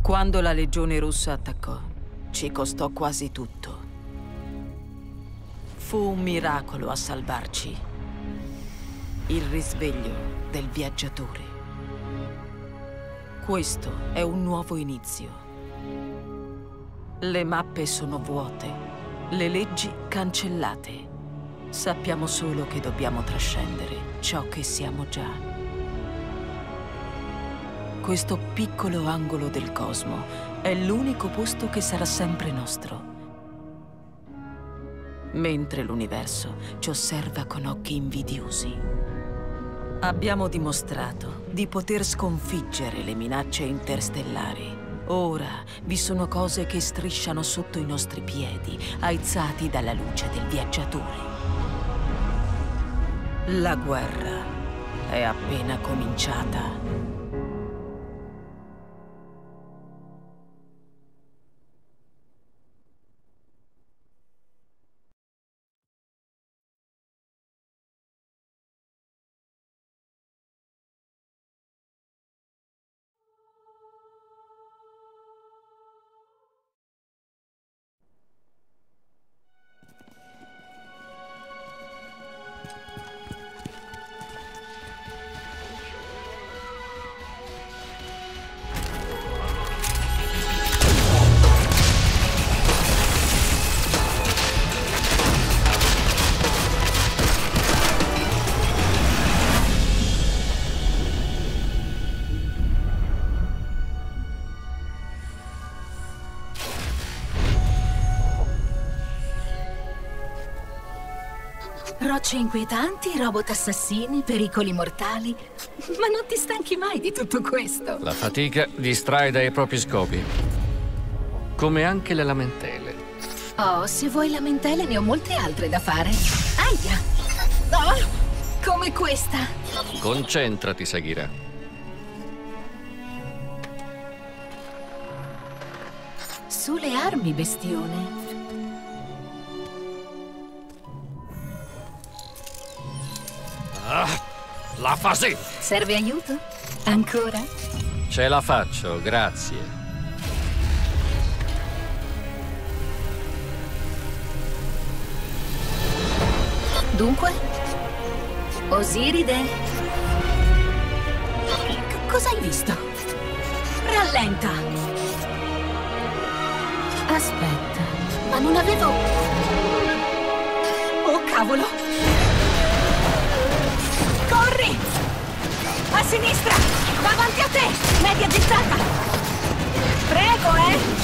Quando la Legione Russa attaccò, ci costò quasi tutto. Fu un miracolo a salvarci. Il risveglio del viaggiatore. Questo è un nuovo inizio. Le mappe sono vuote, le leggi cancellate. Sappiamo solo che dobbiamo trascendere ciò che siamo già. Questo piccolo angolo del cosmo è l'unico posto che sarà sempre nostro. Mentre l'universo ci osserva con occhi invidiosi. Abbiamo dimostrato di poter sconfiggere le minacce interstellari. Ora vi sono cose che strisciano sotto i nostri piedi, aizzati dalla luce del viaggiatore. La guerra è appena cominciata. Rocce inquietanti, robot assassini, pericoli mortali. Ma non ti stanchi mai di tutto questo? La fatica distrae dai propri scopi. Come anche le lamentele. Oh, se vuoi lamentele ne ho molte altre da fare. Aia! Oh, come questa. Concentrati, Sagira. Sulle armi, bestione. La fasi! Serve aiuto? Ancora? Ce la faccio, grazie. Dunque? Osiride? Cosa hai visto? Rallenta! Aspetta, ma non avevo... Oh, cavolo! Corri! A sinistra! Davanti a te! Media gittata! Prego,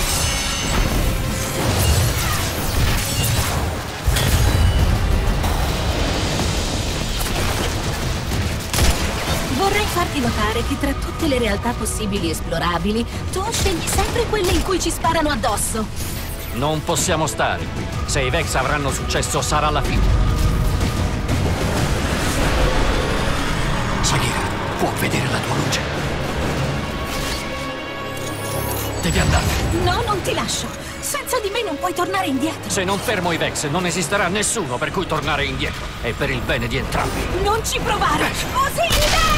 Vorrei farti notare che tra tutte le realtà possibili esplorabili, tu scegli sempre quelle in cui ci sparano addosso. Non possiamo stare qui. Se i Vex avranno successo, sarà la fine. Sagira, può vedere la tua luce. Devi andare. No, non ti lascio. Senza di me non puoi tornare indietro. Se non fermo i Vex, non esisterà nessuno per cui tornare indietro. È per il bene di entrambi. Non ci provare! Osiride!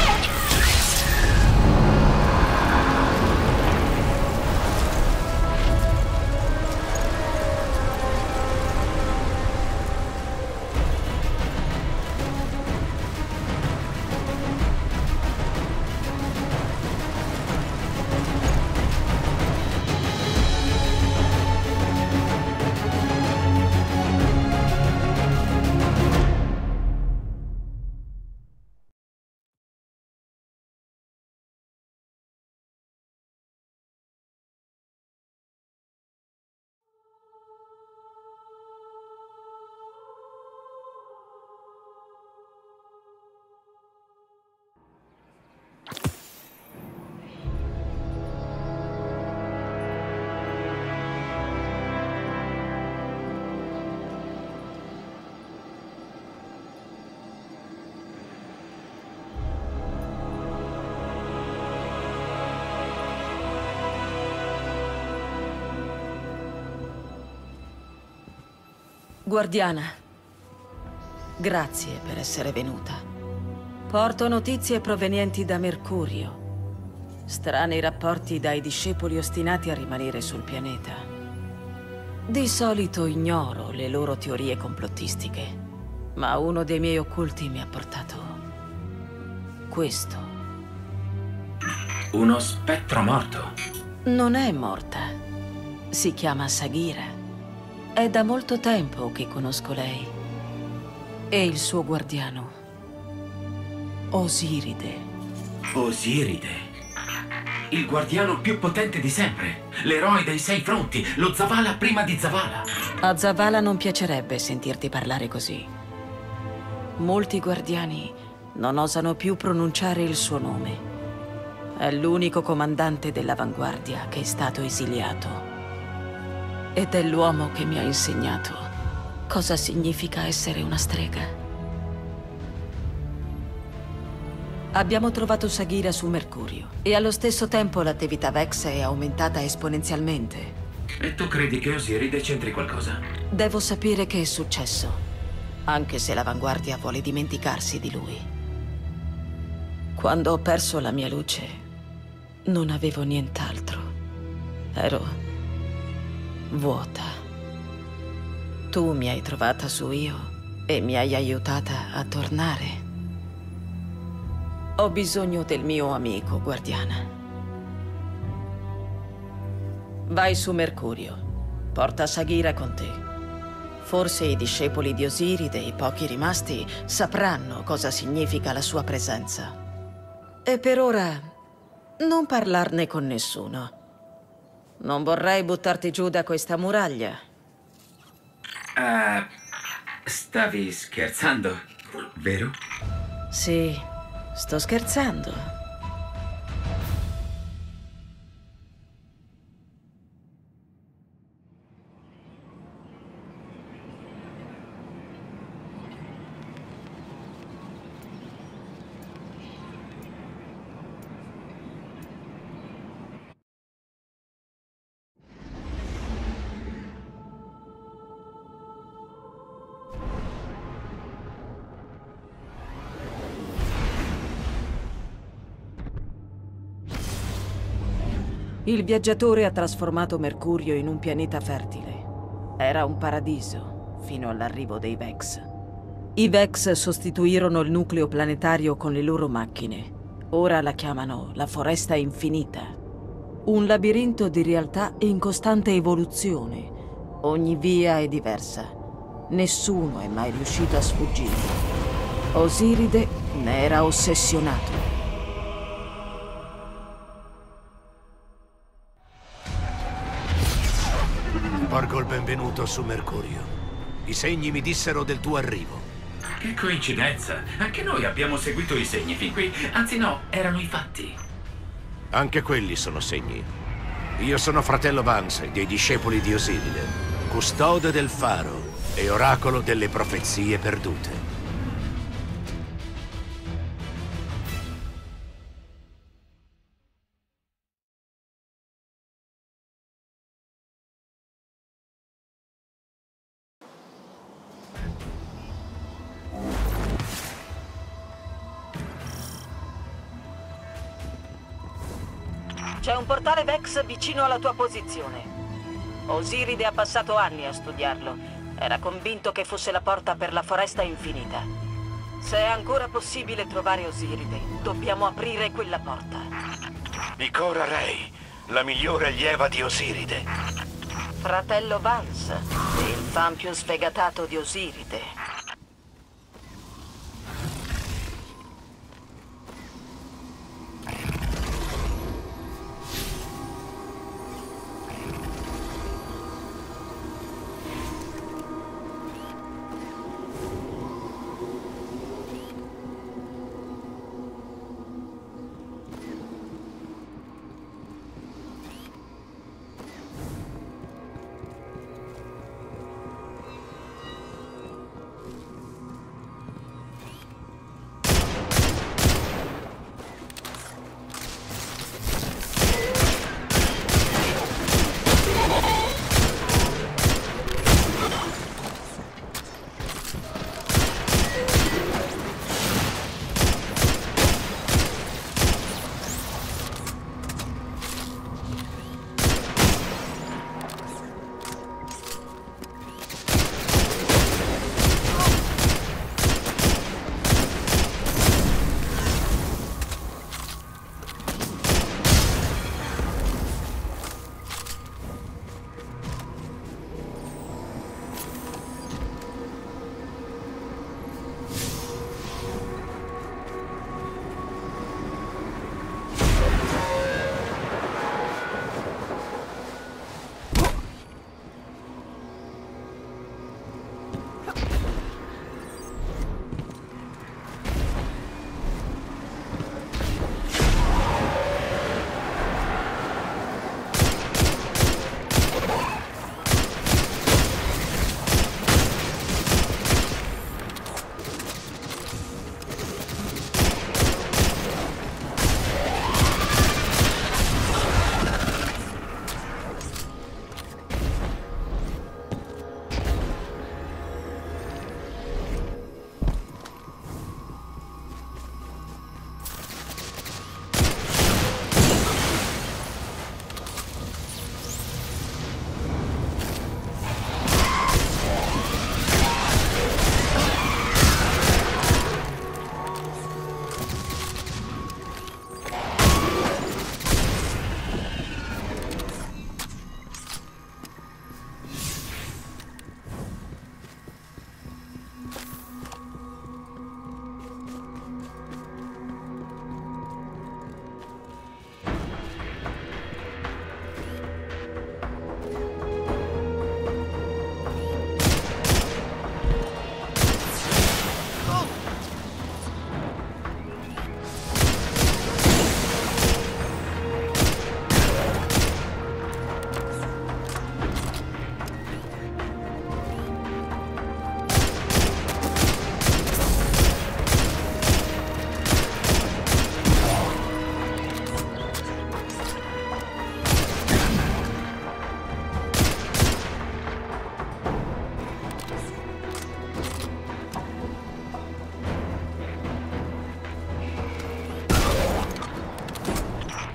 Guardiana, grazie per essere venuta. Porto notizie provenienti da Mercurio. Strani rapporti dai discepoli ostinati a rimanere sul pianeta. Di solito ignoro le loro teorie complottistiche, ma uno dei miei occulti mi ha portato questo. Uno spettro morto. Non è morta. Si chiama Sagira. È da molto tempo che conosco lei. E il suo guardiano, Osiride. Osiride. Il guardiano più potente di sempre. L'eroe dei 6 fronti. Lo Zavala prima di Zavala. A Zavala non piacerebbe sentirti parlare così. Molti guardiani non osano più pronunciare il suo nome. È l'unico comandante dell'avanguardia che è stato esiliato. Ed è l'uomo che mi ha insegnato cosa significa essere una strega. Abbiamo trovato Sagira su Mercurio e allo stesso tempo l'attività Vex è aumentata esponenzialmente. E tu credi che Osiride c'entri qualcosa? Devo sapere che è successo, anche se l'Avanguardia vuole dimenticarsi di lui. Quando ho perso la mia luce, non avevo nient'altro. Ero vuota. Tu mi hai trovata su Io e mi hai aiutata a tornare. Ho bisogno del mio amico, guardiana. Vai su Mercurio. Porta Sagira con te. Forse i discepoli di Osiride, i pochi rimasti, sapranno cosa significa la sua presenza. E per ora, non parlarne con nessuno. Non vorrei buttarti giù da questa muraglia. Stavi scherzando, vero? Sì. Sto scherzando. Il viaggiatore ha trasformato Mercurio in un pianeta fertile. Era un paradiso, fino all'arrivo dei Vex. I Vex sostituirono il nucleo planetario con le loro macchine. Ora la chiamano la Foresta Infinita. Un labirinto di realtà in costante evoluzione. Ogni via è diversa. Nessuno è mai riuscito a sfuggire. Osiride ne era ossessionato. Porgo il benvenuto su Mercurio. I segni mi dissero del tuo arrivo. Che coincidenza. Anche noi abbiamo seguito i segni fin qui. Anzi no, erano i fatti. Anche quelli sono segni. Io sono fratello Vance, dei discepoli di Osiride, custode del faro e oracolo delle profezie perdute. C'è un portale Vex vicino alla tua posizione. Osiride ha passato anni a studiarlo. Era convinto che fosse la porta per la Foresta Infinita. Se è ancora possibile trovare Osiride, dobbiamo aprire quella porta. Ikora Rey, la migliore allieva di Osiride. Fratello Vance, il fan più sfegatato di Osiride.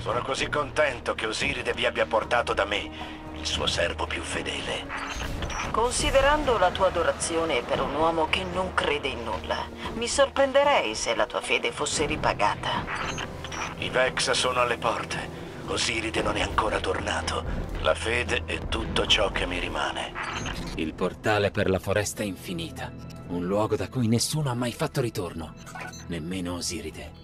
Sono così contento che Osiride vi abbia portato da me, il suo servo più fedele. Considerando la tua adorazione per un uomo che non crede in nulla, mi sorprenderei se la tua fede fosse ripagata. I Vex sono alle porte. Osiride non è ancora tornato. La fede è tutto ciò che mi rimane. Il portale per la foresta infinita. Un luogo da cui nessuno ha mai fatto ritorno. Nemmeno Osiride.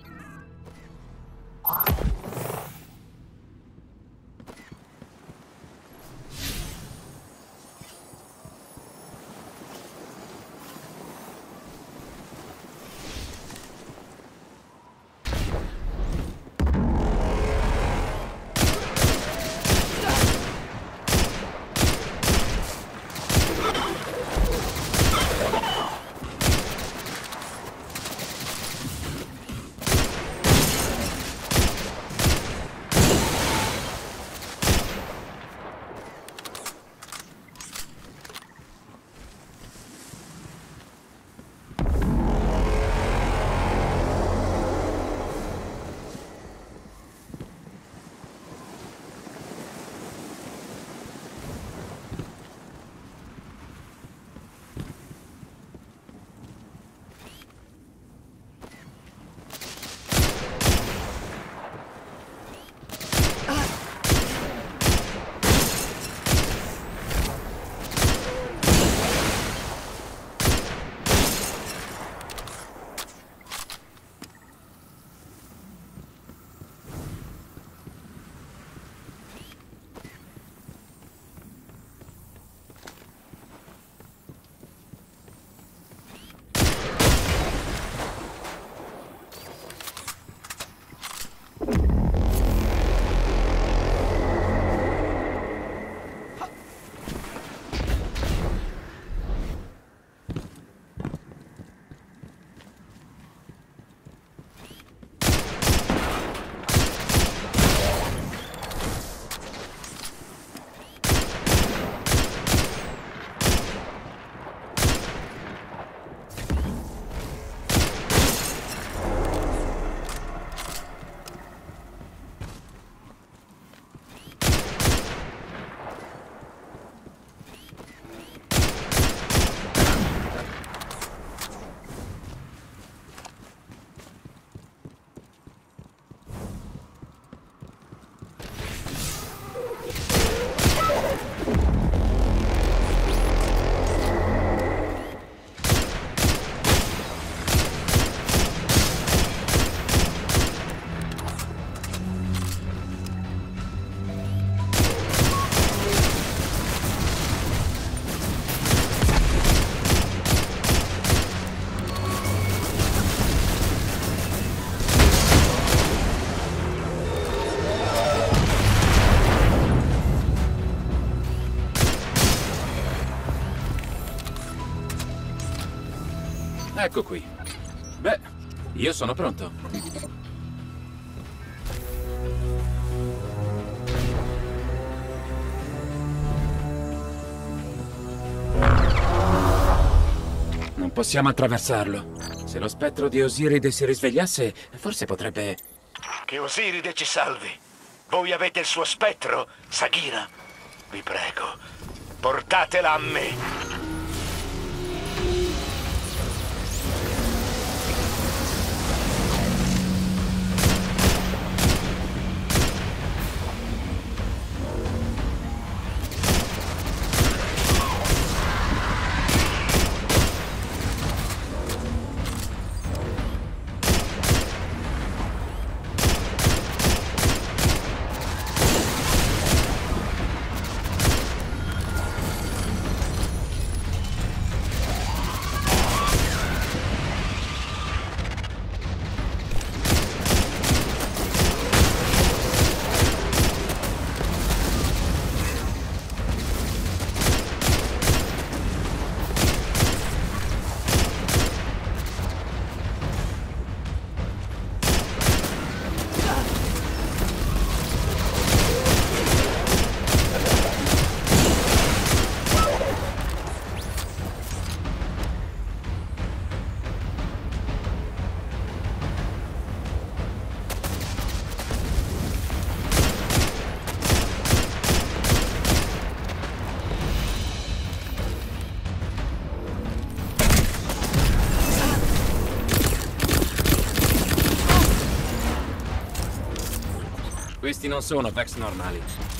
Ecco qui. Beh, io sono pronto. Non possiamo attraversarlo. Se lo spettro di Osiride si risvegliasse, forse potrebbe... Che Osiride ci salvi. Voi avete il suo spettro, Sagira. Vi prego, portatela a me. Questi non sono Vex normali.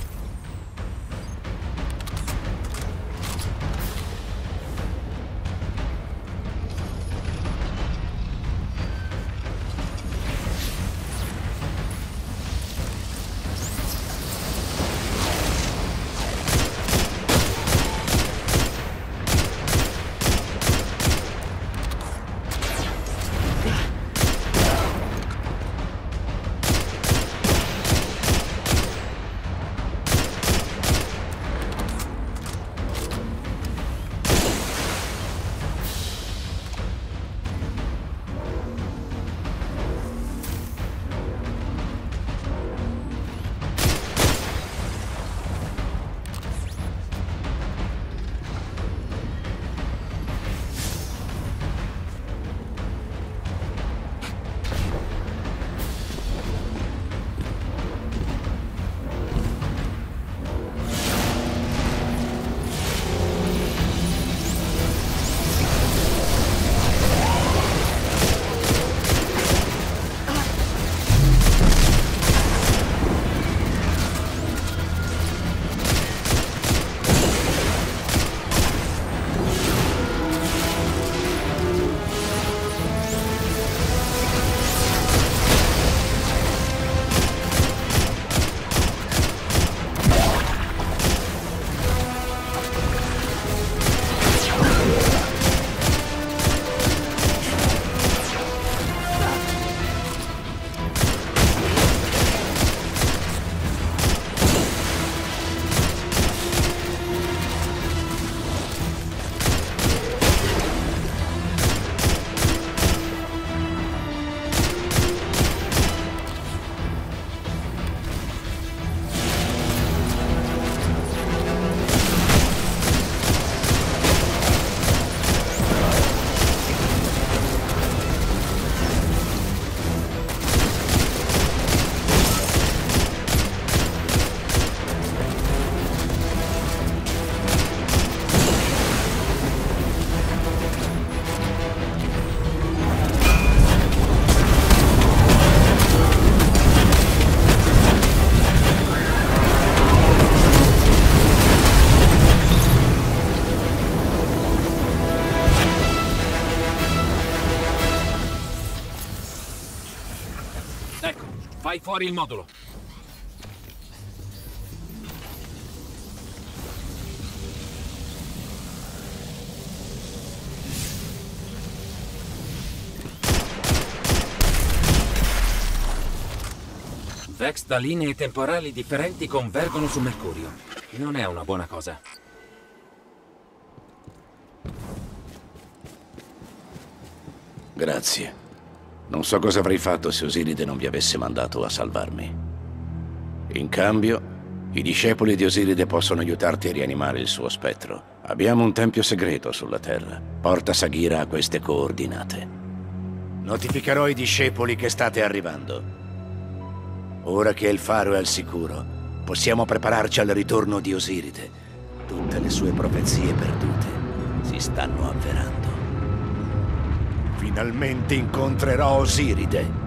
Ecco, fai fuori il modulo. Vex da linee temporali differenti convergono su Mercurio. Non è una buona cosa. Grazie. Non so cosa avrei fatto se Osiride non vi avesse mandato a salvarmi. In cambio, i discepoli di Osiride possono aiutarti a rianimare il suo spettro. Abbiamo un tempio segreto sulla Terra. Porta Sagira a queste coordinate. Notificherò ai discepoli che state arrivando. Ora che il faro è al sicuro, possiamo prepararci al ritorno di Osiride. Tutte le sue profezie perdute si stanno avverando. Finalmente incontrerò Osiride.